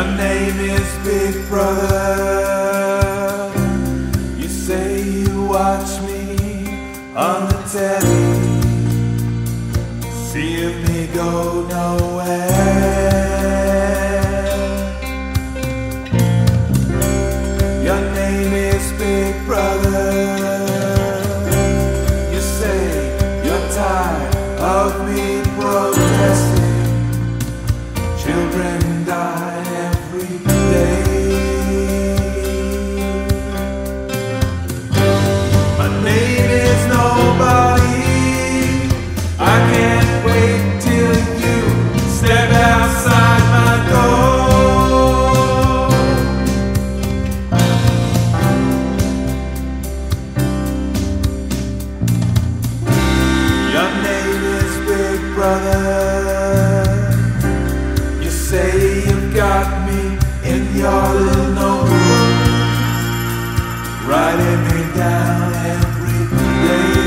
Your name is Big Brother. You say you watch me on the telly, seeing me go nowhere. Your name is Big Brother. You say you're tired of me protesting. Children die every day. My name is nobody. I can't wait till you step outside my door. Your name is Big Brother. Say you've got me in your little notebook, writing me down every day.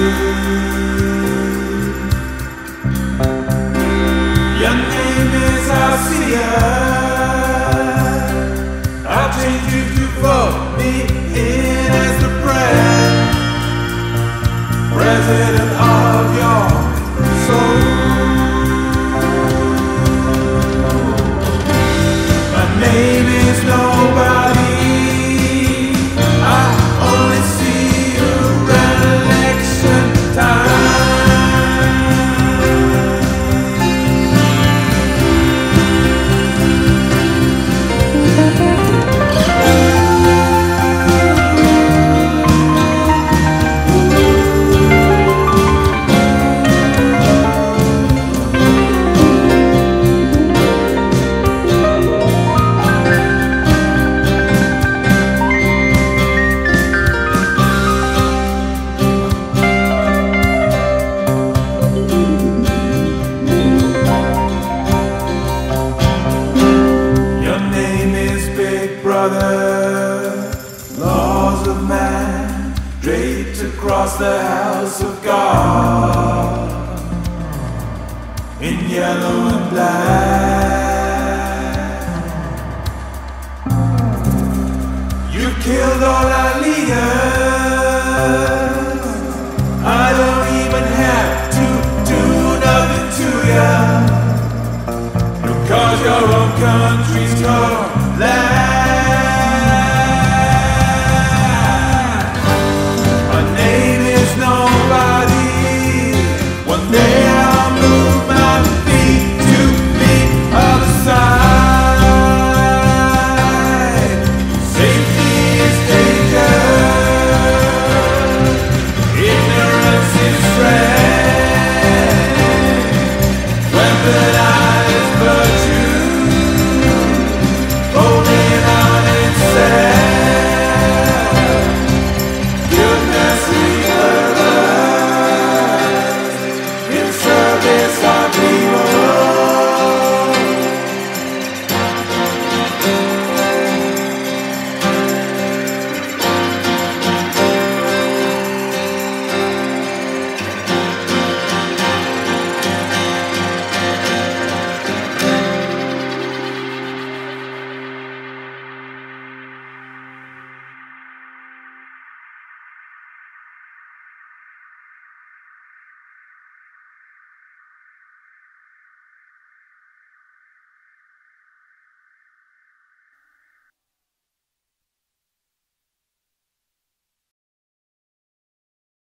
Your name is Alcia. I'll change you to vote me in as the president of your soul. Name is nobody. I only see you around election time. Laws of man draped across the house of God in yellow and black.